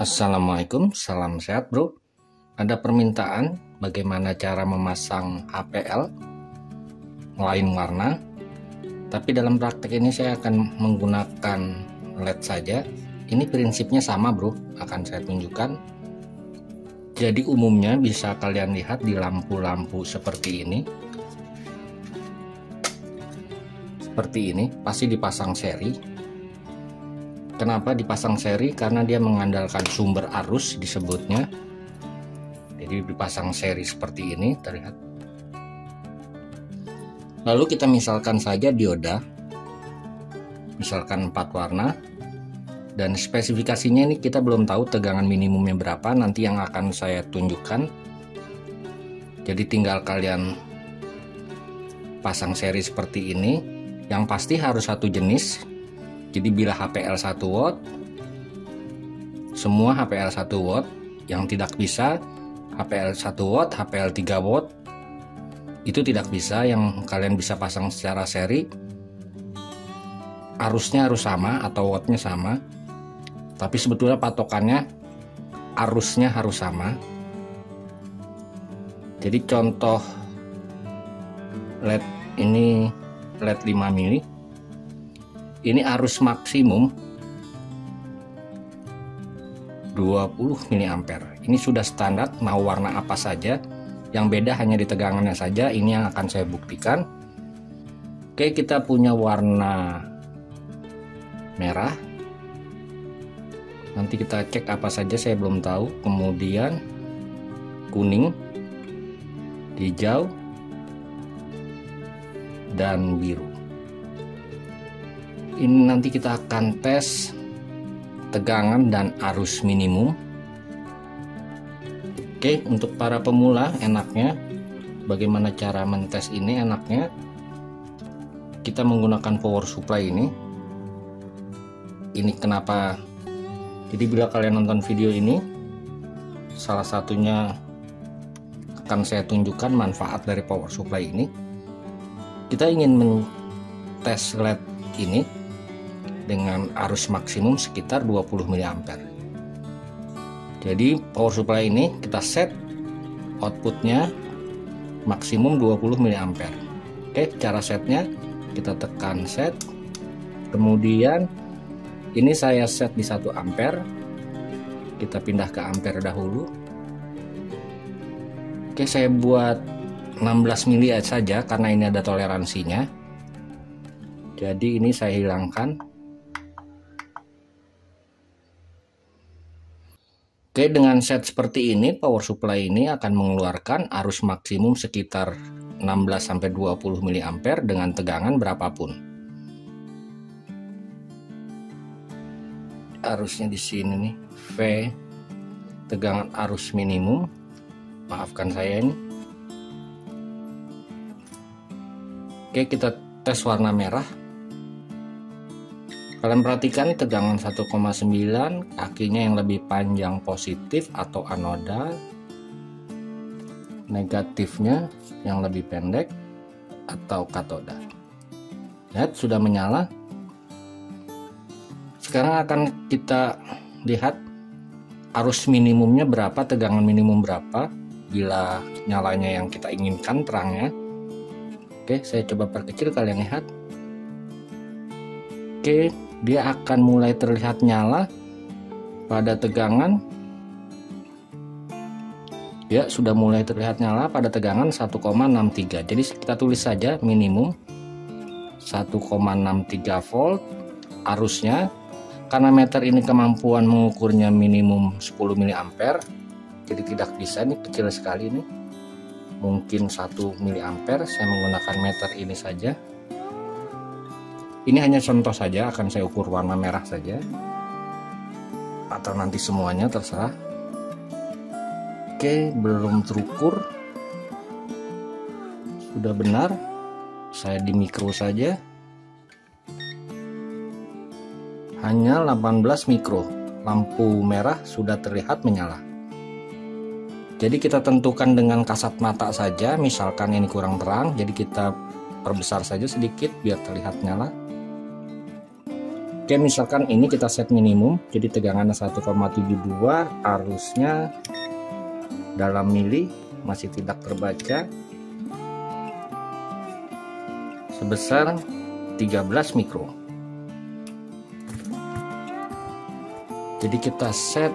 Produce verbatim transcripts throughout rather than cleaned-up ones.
Assalamualaikum, salam sehat bro. Ada permintaan bagaimana cara memasang H P L lain warna, tapi dalam praktek ini saya akan menggunakan L E D saja. Ini prinsipnya sama bro, akan saya tunjukkan. Jadi umumnya bisa kalian lihat di lampu-lampu seperti ini. Seperti ini, pasti dipasang seri. Kenapa dipasang seri? Karena dia mengandalkan sumber arus disebutnya. Jadi dipasang seri seperti ini, terlihat. Lalu kita misalkan saja dioda, misalkan empat warna, dan spesifikasinya ini kita belum tahu tegangan minimumnya berapa, nanti yang akan saya tunjukkan. Jadi tinggal kalian pasang seri seperti ini. Yang pasti harus satu jenis. Jadi bila H P L satu watt, semua H P L satu watt. Yang tidak bisa H P L satu watt, H P L tiga watt, itu tidak bisa. Yang kalian bisa pasang secara seri, arusnya harus sama atau wattnya sama, tapi sebetulnya patokannya arusnya harus sama. Jadi contoh L E D ini L E D lima mili, ini arus maksimum dua puluh mili ampere. Ini sudah standar, mau warna apa saja, yang beda hanya di tegangannya saja. Ini yang akan saya buktikan. Oke, kita punya warna merah, nanti kita cek apa saja saya belum tahu. Kemudian kuning, hijau, dan biru. Ini nanti kita akan tes tegangan dan arus minimum. Oke, untuk para pemula enaknya bagaimana cara mentes ini? Enaknya kita menggunakan power supply ini. Ini kenapa? Jadi bila kalian nonton video ini, salah satunya akan saya tunjukkan manfaat dari power supply ini. Kita ingin mentes L E D ini dengan arus maksimum sekitar dua puluh mili ampere. Jadi power supply ini kita set outputnya maksimum dua puluh mili ampere. Oke, cara setnya kita tekan set, kemudian ini saya set di satu ampere. Kita pindah ke ampere dahulu. Oke, saya buat enam belas mili saja karena ini ada toleransinya. Jadi ini saya hilangkan. Oke, dengan set seperti ini power supply ini akan mengeluarkan arus maksimum sekitar enam belas sampai dua puluh mili ampere dengan tegangan berapapun. Arusnya di sini nih, V, tegangan arus minimum. Maafkan saya ini. Oke, kita tes warna merah. Kalian perhatikan tegangan satu koma sembilan, kakinya yang lebih panjang positif atau anoda, negatifnya yang lebih pendek atau katoda. Lihat, sudah menyala. Sekarang akan kita lihat arus minimumnya berapa, tegangan minimum berapa bila nyalanya yang kita inginkan terangnya. Oke, saya coba perkecil, kalian lihat. Oke, dia akan mulai terlihat nyala pada tegangan, ya sudah mulai terlihat nyala pada tegangan satu koma enam tiga. Jadi kita tulis saja minimum satu koma enam tiga volt. Arusnya, karena meter ini kemampuan mengukurnya minimum sepuluh mili ampere, jadi tidak bisa, ini kecil sekali nih, mungkin satu mili ampere. Saya menggunakan meter ini saja. Ini hanya contoh saja, akan saya ukur warna merah saja, atau nanti semuanya terserah. Oke, belum terukur, sudah benar. Saya di mikro saja, hanya delapan belas mikro. Lampu merah sudah terlihat menyala. Jadi kita tentukan dengan kasat mata saja. Misalkan ini kurang terang, jadi kita perbesar saja sedikit biar terlihat nyala. Oke, misalkan ini kita set minimum, jadi tegangannya satu koma tujuh dua, arusnya dalam mili masih tidak terbaca sebesar tiga belas mikro. Jadi kita set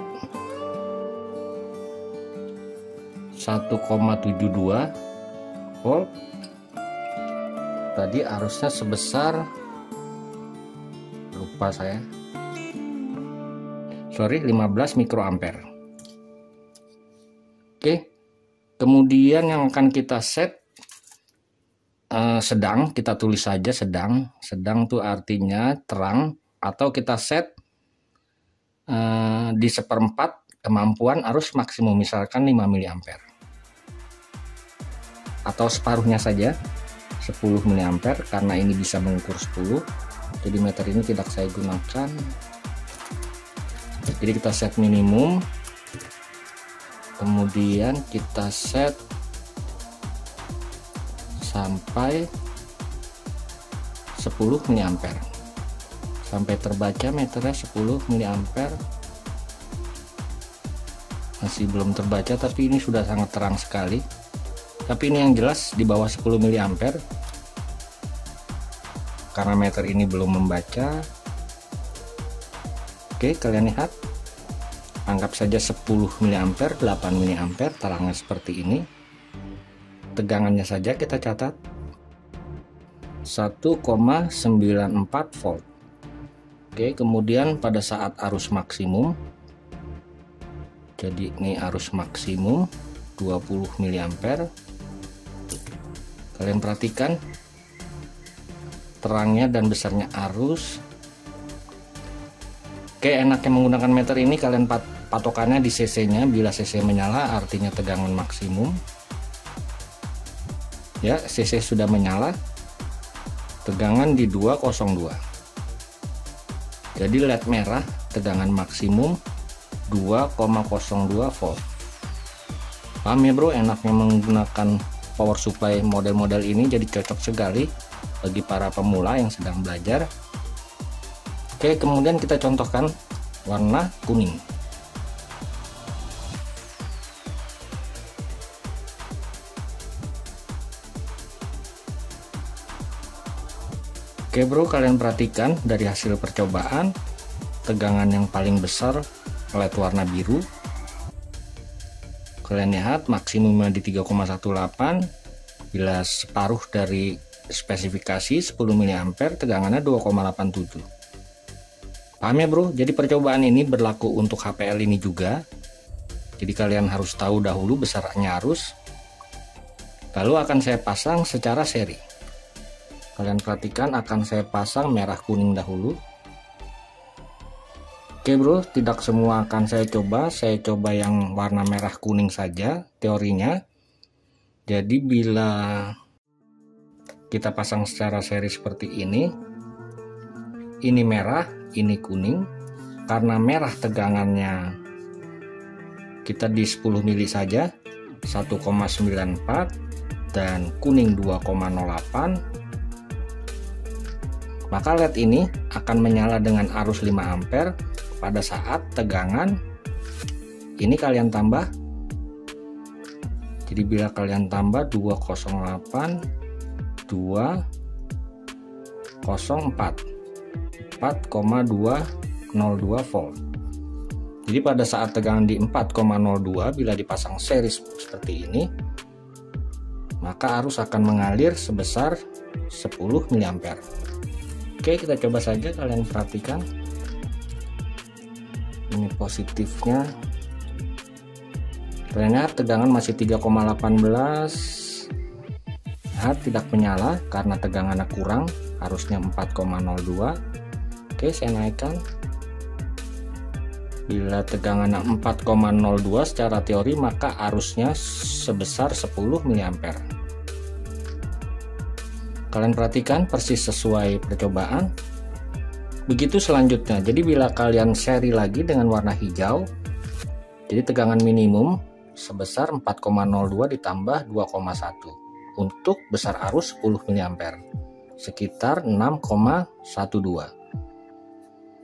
satu koma tujuh dua volt. Tadi arusnya sebesar, lupa saya, sorry, lima belas mikroampere. Oke, kemudian yang akan kita set uh, sedang, kita tulis saja sedang. Sedang tuh artinya terang, atau kita set uh, di seperempat kemampuan arus maksimum, misalkan lima miliampere, atau separuhnya saja sepuluh miliampere, karena ini bisa mengukur sepuluh. Jadi meter ini tidak saya gunakan. Jadi kita set minimum, kemudian kita set sampai sepuluh miliampere, sampai terbaca meternya sepuluh miliampere. Masih belum terbaca, tapi ini sudah sangat terang sekali. Tapi ini yang jelas di bawah sepuluh miliampere, karena meter ini belum membaca. Oke, kalian lihat, anggap saja sepuluh miliampere, delapan miliampere, terangnya seperti ini. Tegangannya saja kita catat satu koma sembilan empat volt. Oke, kemudian pada saat arus maksimum, jadi ini arus maksimum dua puluh miliampere. Kalian perhatikan terangnya dan besarnya arus. Oke, enaknya menggunakan meter ini kalian pat patokannya di C C-nya. Bila C C menyala artinya tegangan maksimum. Ya, C C sudah menyala, tegangan di dua nol dua. Jadi L E D merah, tegangan maksimum dua koma nol dua volt. Paham ya bro, enaknya menggunakan power supply model-model ini, jadi cocok sekali bagi para pemula yang sedang belajar. Oke, kemudian kita contohkan warna kuning. Oke bro, kalian perhatikan dari hasil percobaan, tegangan yang paling besar L E D warna biru. Kalian lihat maksimumnya di tiga koma delapan belas, bila separuh dari spesifikasi sepuluh miliampere, tegangannya dua koma delapan tujuh. Paham ya bro? Jadi percobaan ini berlaku untuk H P L ini juga. Jadi kalian harus tahu dahulu besarnya arus, lalu akan saya pasang secara seri. Kalian perhatikan, akan saya pasang merah kuning dahulu. Oke bro, tidak semua akan saya coba, saya coba yang warna merah kuning saja teorinya. Jadi bila kita pasang secara seri seperti ini, ini merah, ini kuning. Karena merah tegangannya kita di sepuluh mili saja, satu koma sembilan empat, dan kuning dua koma nol delapan, maka L E D ini akan menyala dengan arus lima ampere pada saat tegangan ini kalian tambah. Jadi bila kalian tambah dua nol delapan, dua nol empat, empat koma dua nol dua volt. Jadi pada saat tegangan di empat koma nol dua, bila dipasang seri seperti ini, maka arus akan mengalir sebesar sepuluh miliampere. Oke, kita coba saja, kalian perhatikan. Ini positifnya. Kalian lihat tegangan masih tiga koma delapan belas. Lihat, tidak menyala karena tegangannya kurang, harusnya empat koma nol dua. Oke, saya naikkan. Bila tegangannya empat koma nol dua secara teori, maka arusnya sebesar sepuluh miliampere. Kalian perhatikan persis sesuai percobaan. Begitu selanjutnya, jadi bila kalian seri lagi dengan warna hijau, jadi tegangan minimum sebesar empat koma nol dua ditambah dua koma satu untuk besar arus sepuluh miliampere, sekitar enam koma satu dua.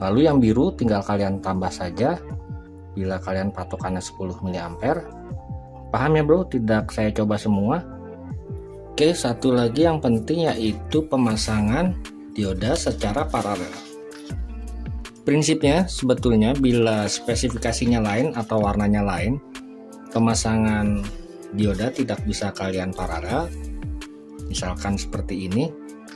Lalu yang biru tinggal kalian tambah saja bila kalian patokannya sepuluh mili ampere. Paham ya bro? Tidak saya coba semua. Oke, satu lagi yang penting yaitu pemasangan dioda secara paralel. Prinsipnya sebetulnya bila spesifikasinya lain atau warnanya lain, pemasangan dioda tidak bisa kalian paralel. Misalkan seperti ini.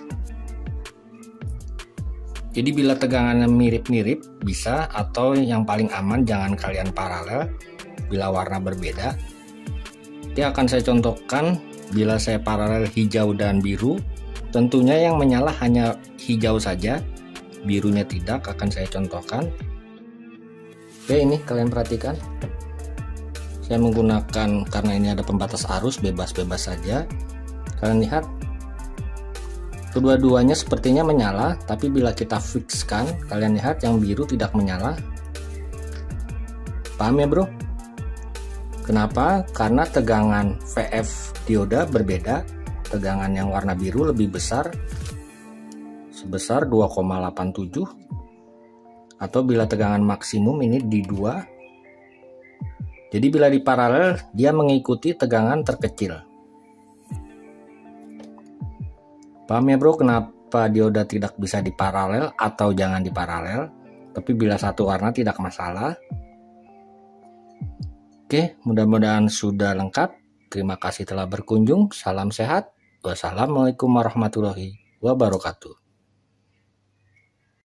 Jadi bila tegangannya mirip-mirip bisa, atau yang paling aman jangan kalian paralel bila warna berbeda. Nanti akan saya contohkan bila saya paralel hijau dan biru, tentunya yang menyala hanya hijau saja, birunya tidak. Akan saya contohkan. Oke, ini kalian perhatikan. Saya menggunakan, karena ini ada pembatas arus, bebas-bebas saja. Kalian lihat, kedua-duanya sepertinya menyala, tapi bila kita fixkan, kalian lihat yang biru tidak menyala. Paham ya bro? Kenapa? Karena tegangan V F dioda berbeda. Tegangan yang warna biru lebih besar, sebesar dua koma delapan tujuh, atau bila tegangan maksimum ini di dua. Jadi bila di paralel dia mengikuti tegangan terkecil. Paham ya bro, kenapa dioda tidak bisa diparalel atau jangan diparalel, tapi bila satu warna tidak masalah. Oke, mudah-mudahan sudah lengkap. Terima kasih telah berkunjung. Salam sehat. Wassalamualaikum warahmatullahi wabarakatuh.